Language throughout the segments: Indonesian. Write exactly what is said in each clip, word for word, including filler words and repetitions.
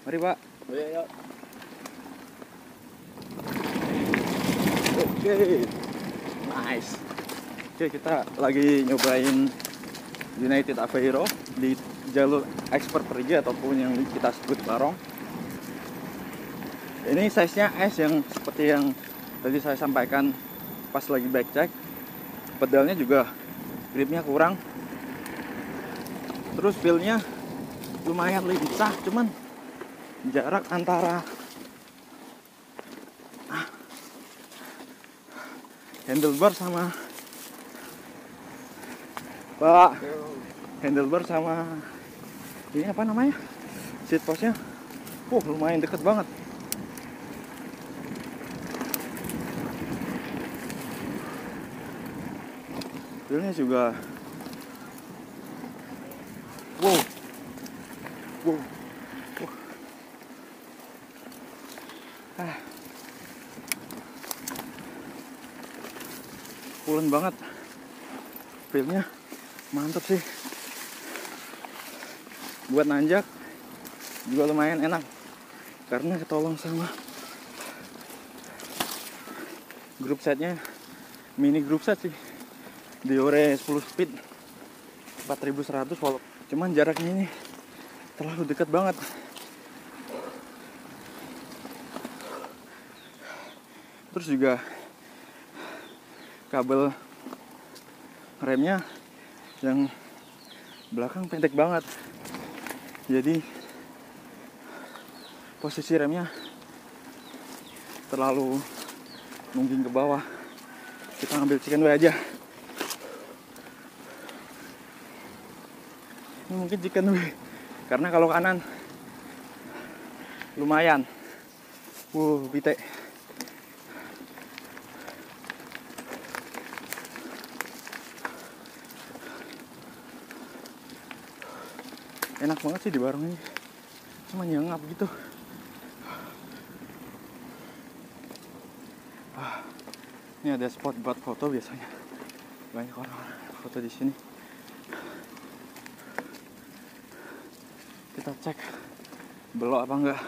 Mari Pak. Oh, iya, iya. Oke, nice. Oke, kita lagi nyobain United Aveiro di jalur expert perigi ataupun yang kita sebut barong. Ini size-nya S yang seperti yang tadi saya sampaikan pas lagi back check. Pedalnya juga gripnya kurang. Terus feel-nya lumayan lincah, cuman jarak antara handlebar sama Pak handlebar sama ini apa namanya seat postnya, uh lumayan deket banget. Feelnya juga wow wow, wow. Ah. Pulen banget, feelnya mantap sih. Buat nanjak juga lumayan enak karena ketolong sama grup setnya, mini grup set sih, Diore sepuluh speed empat ribu seratus volt. Cuman jaraknya ini terlalu dekat banget. Terus juga kabel remnya yang belakang pendek banget, jadi posisi remnya terlalu nungging ke bawah. Kita ngambil chicken way aja. Ini mungkin chicken way karena kalau kanan lumayan wuh bite. Enak banget sih di barong ini, cuma nyengap gitu. Ah, ini ada spot buat foto biasanya, banyak orang foto di sini. Kita cek belok apa enggak.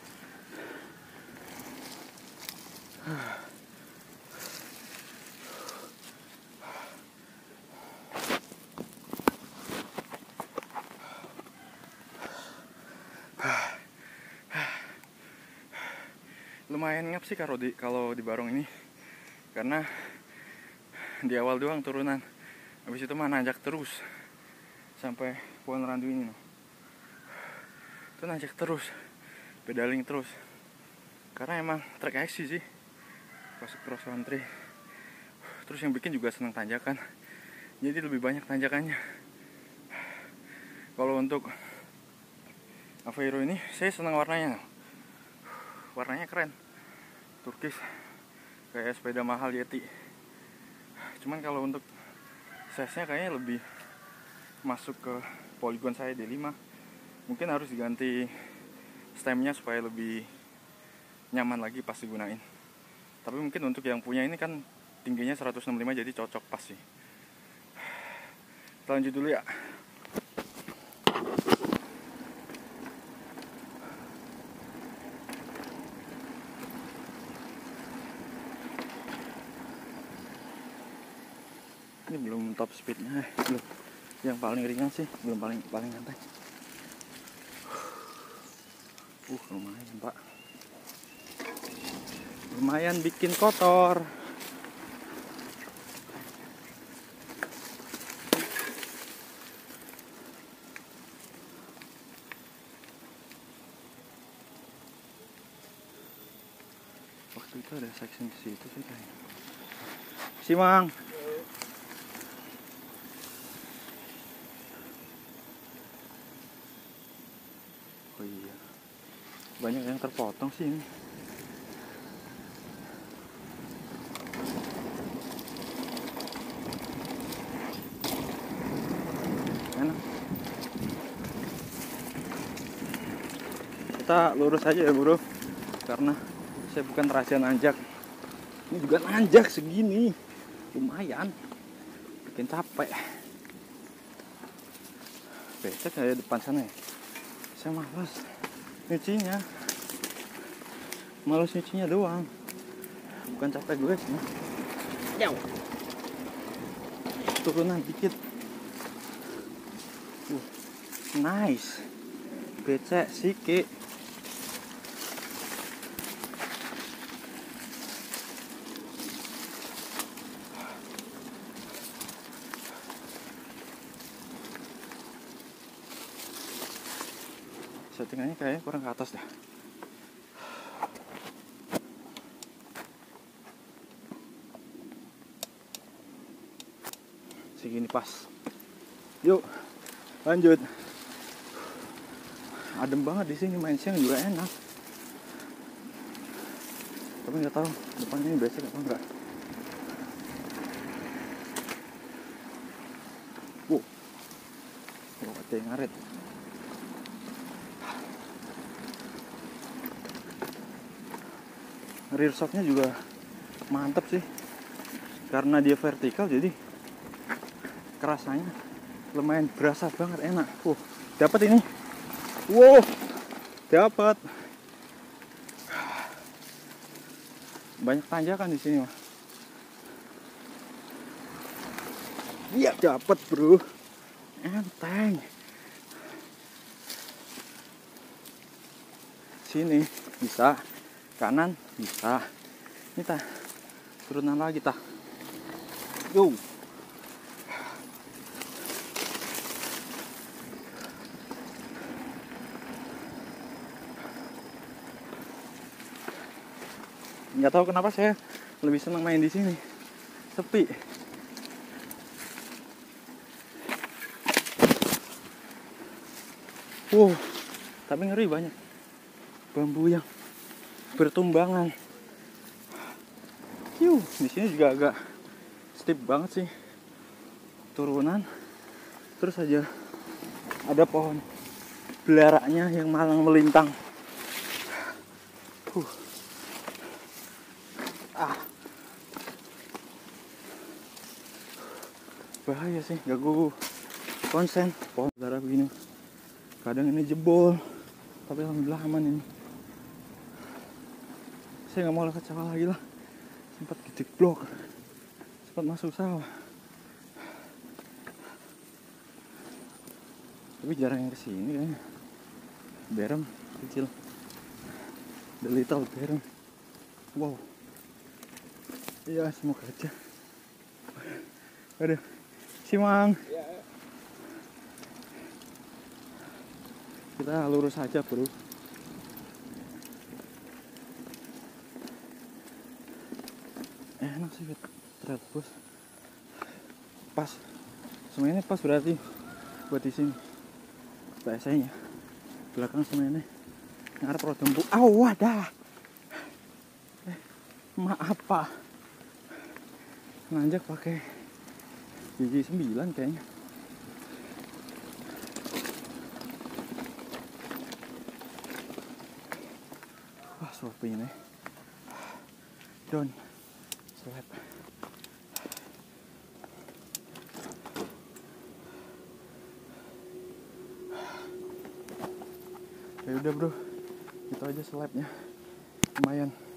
Lumayan ngap sih kalau di kalau di barong ini, karena di awal doang turunan, habis itu mah nanjak terus sampai pohon randu ini, no. Itu nanjak terus, pedaling terus, karena emang trek aksi sih pas cross country. Terus yang bikin juga senang tanjakan, jadi lebih banyak tanjakannya. Kalau untuk Aveiro ini saya senang warnanya, warnanya keren, turkis kayak sepeda mahal Yeti. Cuman kalau untuk size-nya kayaknya lebih masuk ke Polygon saya D lima. Mungkin harus diganti stemnya supaya lebih nyaman lagi pas digunain. Tapi mungkin untuk yang punya ini kan tingginya seratus enam puluh lima, jadi cocok pas sih. Kita lanjut dulu ya. Ini belum top speednya, eh, belum. Yang paling ringan sih, belum paling paling santai. Uh, lumayan Pak. Lumayan bikin kotor. Waktu itu ada section di situ sih kayaknya. Simang. Oh iya, banyak yang terpotong sih ini. Enak. Kita lurus aja ya bro, karena saya bukan rahasia nanjak. Ini juga nanjak segini, lumayan, bikin capek. Becek kayak depan sana ya, saya malas. nyucinya, males nyucinya doang, bukan capek gue sih. Jauh turunan dikit. uh, nice becek sike. Settingannya kayaknya kurang ke atas deh. Segini pas. Yuk, lanjut. Adem banget di sini, main siang juga enak. Tapi nggak tahu depannya ini becek apa enggak. Wow, wow, ada yang ngaret. Rear shocknya juga mantep sih, karena dia vertikal jadi kerasanya lumayan berasa banget, enak. Uh, dapat ini. Wow, dapat. Banyak tanjakan di sini mah. Iya, dapat bro. Enteng. Sini bisa, kanan bisa. Ini tah turunan lagi tah. Go. Nggak tahu kenapa saya lebih senang main di sini, sepi. Wow, tapi ngeri, banyak bambu yang bertumbangan. Yuh, di sini juga agak steep banget sih turunan. Terus aja ada pohon belaraknya yang malang melintang. Huh. Ah, bahaya sih, ganggu konsen. Pohon darah begini kadang ini jebol, tapi alhamdulillah aman ini. Saya nggak mau lewat sawah lagi lah, sempat gidik blok, sempat masuk sawah. Tapi jarang yang kesini kayaknya. Berem kecil, the little berem. Wow. Iya, semoga aja. Aduh, Simang. Kita lurus aja bro. Enak sih trail bus. Pas. Semuanya pas berarti buat di sini. Biasanya belakang semuanya ngarep rodembu. Aw, wadah. Eh, maaf pak. Nanjak pakai gigi sembilan kayaknya. Wah, sopi ini. Down. Slap. Ya udah bro, itu aja slapnya. Lumayan.